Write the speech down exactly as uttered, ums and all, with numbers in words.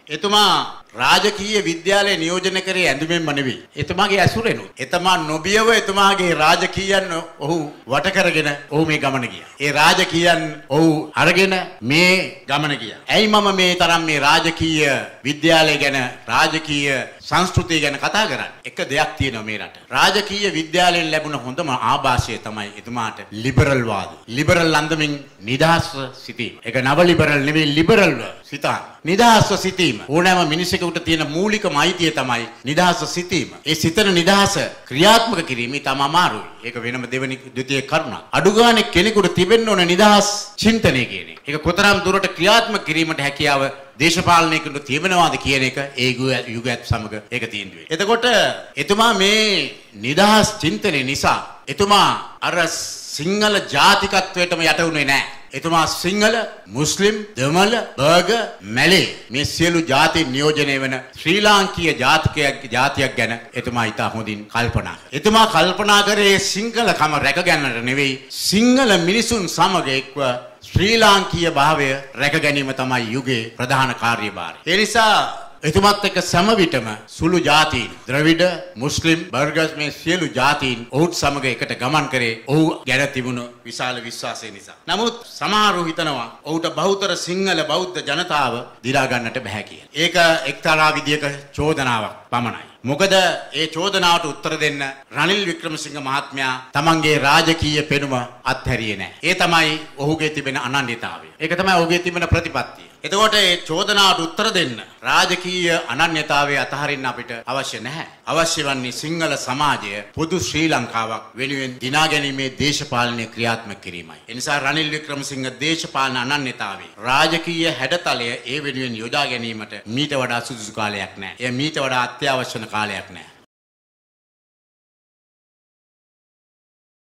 එතුමා රාජකීය විද්‍යාලය නියෝජනය කරේ ඇඳුමෙන්ම නෙවෙයි. එතුමාගේ ඇසුරෙනුත්. එතුමා නොබියව එතුමාගේ රාජකීයන් ඔහු වට කරගෙන ඔහු මේ ගමන ගියා. ඒ රාජකීයන් ඔහු අරගෙන මේ ගමන ගියා. ඇයි මම මේ තරම් මේ රාජකීය විද්‍යාලය ගැන රාජකීය සංස්කෘතිය ගැන කතා කරන්නේ? එක දෙයක් තියෙනවා මේ රට. රාජකීය විද්‍යාලයෙන් ලැබුණ හොඳම ආభాෂය තමයි එතුමාට ලිබරල් වාද. ලිබරල් අන්දමින් නිදහස්ව සිටීම. ඒක නව ලිබරල් නෙවෙයි ලිබරල්ව සිතා. නිදහස්ව සිටීම. ඕනෑම මිනිසෙකුට තියෙන මූලිකම අයිතිය තමයි නිදහස්ව සිටීම. ඒ සිතන නිදහස ක්‍රියාත්මක කිරීම ඉතාම අමාරුයි. ඒක වෙනම දෙවෙනි ද්විතීය කරුණක්. අඩු ගානේ කෙනෙකුට තිබෙන්න ඕන නිදහස් චින්තනය කියන එක. ඒක කොතරම් දුරට ක්‍රියාත්මක කිරීමට හැකියාව දේශපාලනයකට තියනවාද කියන එක ඒ යුගයත් සමග ඒක තීන්දුව වෙනවා. එතකොට එතුමා මේ නිදහස් චින්තනය නිසා එතුමා අර සිංහල ජාතිකත්වයටම යට වුණේ නැහැ. එතුමා සිංහල, මුස්ලිම්, දෙමළ, බර්ග, මැලේ මේ සියලු ජාති නියෝජනය වෙන ශ්‍රී ලාංකීය ජාතිකයක් ජාතියක් ගැන එතුමා ඉතා හොඳින් කල්පනා කළා. එතුමා කල්පනා කරේ සිංහලකම රැක ගන්නට නෙවෙයි සිංහල මිනිසුන් සමග එක්ව ශ්‍රී ලාංකීය භාවය රැක ගැනීම තමයි යුගයේ ප්‍රධාන කාර්යභාරය. ඒ නිසා එතුමත් එක්ක සම විටම සුළු ජාතීන් ද්‍රවිඩ, මුස්ලිම්, බර්ගස් මේ සියලු ජාතීන් ඔහුත් සමග එකට ගමන් කරේ ඔහු ගැන තිබුණු විශාල විශ්වාසය නිසා. නමුත් සමහරව හිතනවා ඔහුට බහුතර සිංහල බෞද්ධ ජනතාව දිරා ගන්නට බෑ කියලා. ඒක එක්තරා විදියක චෝදනාවක් පමණයි. මොකද ඒ චෝදනාවට උත්තර දෙන්න රනිල් වික්‍රමසිංහ මහත්මයා තමන්ගේ රාජකීය පෙනුම අත්හැරියේ නැහැ. ඒ තමයි ඔහුගේ තිබෙන අනන්‍යතාවය. ඒක තමයි ඔහුගේ තිබෙන ප්‍රතිපත්තිය. එතකොට මේ චෝදනාවට උත්තර දෙන්න රාජකීය අනන්‍යතාවය අතහරින්න අපිට අවශ්‍ය නැහැ. අවශ්‍ය වන්නේ සිංහල සමාජය පොදු ශ්‍රී ලංකාවක් වෙනුවෙන් දිනා ගැනීමේ දේශපාලනය ක්‍රියාත්මක කිරීමයි. ඒ නිසා රනිල් වික්‍රමසිංහ දේශපාලන අනන්‍යතාවය රාජකීය හැඩතලය ඒ වෙනුවෙන් යොදා ගැනීමට මීට වඩා සුදුසු කාලයක් නැහැ. එය මීට වඩා අත්‍යවශ්‍ය කාලයක් නැහැ.